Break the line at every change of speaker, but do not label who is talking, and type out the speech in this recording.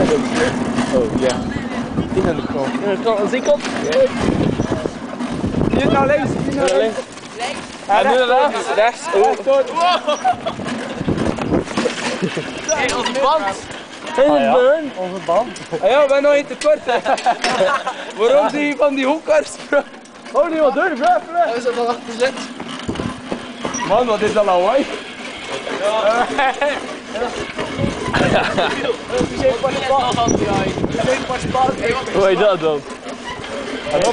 Oh, ja. In de grond. In de grond, aan die kant. Hier naar links, hier naar links. En nu naar rechts. Rechts.
Hey, onze band.
Onze band. Ah ja, we zijn nog niet te kort. Waarom zie je van die hoekers? Oh nee, wat deur, blijf.
We zijn al achter zit.
Man, wat is dat lawaai?
Ja.
Hoe heet dat dan?